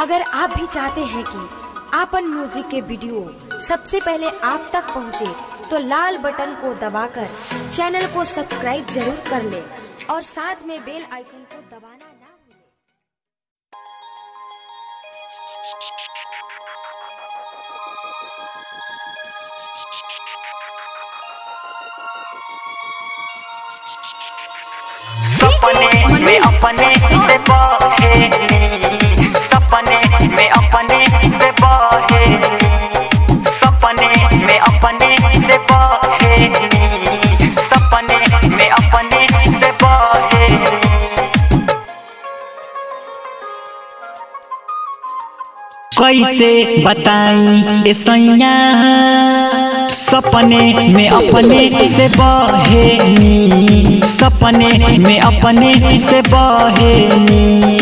अगर आप भी चाहते हैं कि आपन म्यूजिक के वीडियो सबसे पहले आप तक पहुंचे, तो लाल बटन को दबाकर चैनल को सब्सक्राइब जरूर कर ले और साथ में बेल आइकन को दबाना ना भूलें। सपने में अपने से बहेनी, सपने में अपने से बहेनी, सपने में अपने से बहेनी, सपने में अपने से बहेनी। कैसे बताई ए सैया सपने में अपने से बहेनी, सपने में अपने से बहेनी।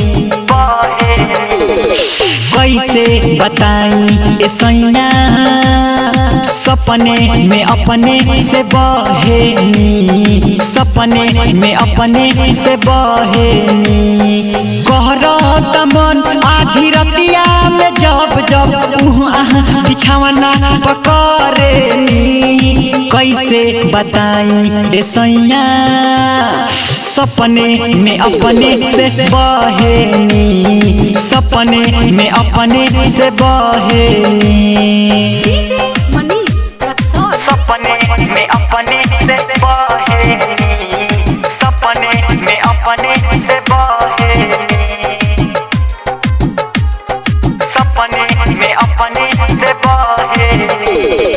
कैसे बताई ए सैया सपने में अपने से बहेनी, सपने में अपने से बहेनी। कहरत मन आधी रतिया में जब जब बिछावना पकड़ेनी। कैसे बताई ए सैया सपने में अपने से बहेनी, सपने में अपने से बहेनी। सपने में अपने से बहेनी, सपने में अपने से बहेनी, सपने में अपने से बहेनी।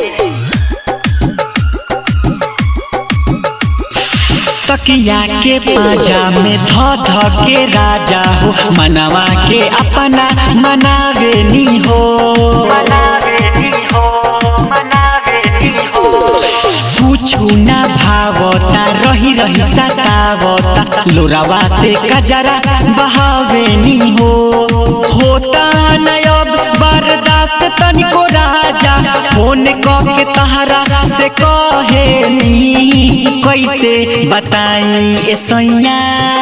तकिया के पाजा में ध के राजा हो, मनवा के अपना मनावेनी हो, मनावेनी हो, मनावेनी हो। कुछु ना भावता रही रही सतावता, लोरावा से कजरा बहावेनी हो। होता नयब बर्दाश्त तनिको राजा, फोन के तहरा से कहेनी। कैसे बताई ए सैया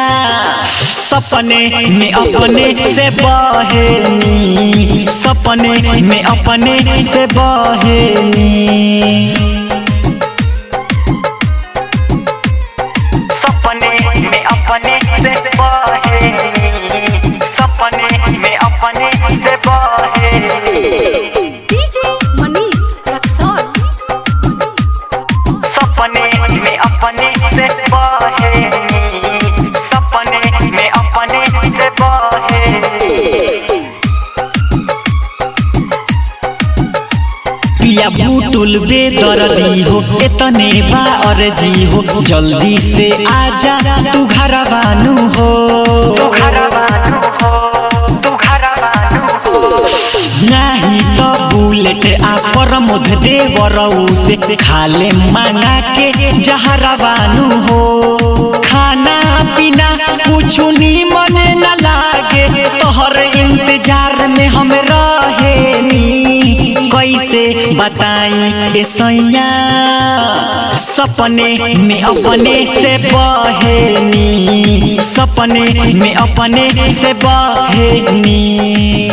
सपने में अपने से बहेनी, सपने में अपने से बहेनी। सपने में अपने से बहेनी, सपने में अपने से बहेनी। सपने में अपने से बहेनी, सपने में अपने से बहेनी। पिया बुटुल बेदर्दी हो, एतने बा अर्जी हो, जल्दी से आजा तू घरवानू हो, तू घरवानू हो, तू घरवानू हो। नहीं तो बुलेट आ प्रमोद देवरऊ से खाले मांगा के जहरवानू हो। खाना पीना कुछ निमन न लागे, तोहर इंतजार में हम रहेनी। कैसे बताई ए सैया सपने में अपने से बहेनी, सपने में अपने से बहेनी।